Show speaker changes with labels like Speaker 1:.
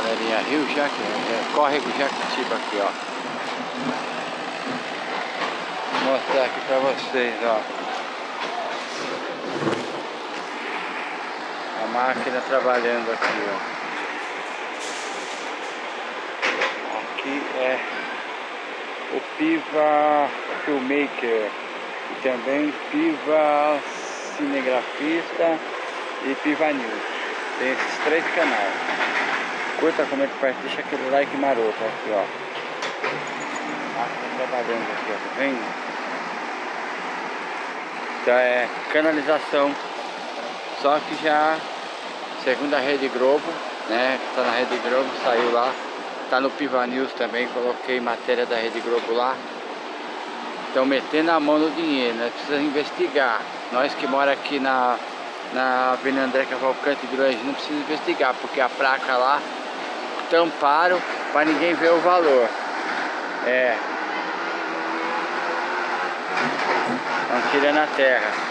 Speaker 1: galerinha, Rio Córrego Jaquitiba aqui, ó. Vou mostrar aqui pra vocês, ó. A máquina trabalhando aqui, ó. Aqui é o Piva Filmmaker e também Piva Cinegrafista e Piva News. Tem esses 3 canais. Curta, comenta, compartilha, deixa aquele like maroto aqui, ó. Máquina trabalhando aqui, ó, tá vendo? Então é canalização, só que já segundo a Rede Globo, né? Tá na Rede Globo, saiu lá. Tá no Piva News também, coloquei matéria da Rede Globo lá. Estão metendo a mão no dinheiro, nós precisamos investigar. Nós que mora aqui na Avenida André Cavalcante de Longe, não precisa investigar, porque a placa lá tamparam para ninguém ver o valor. Estão tirando a terra.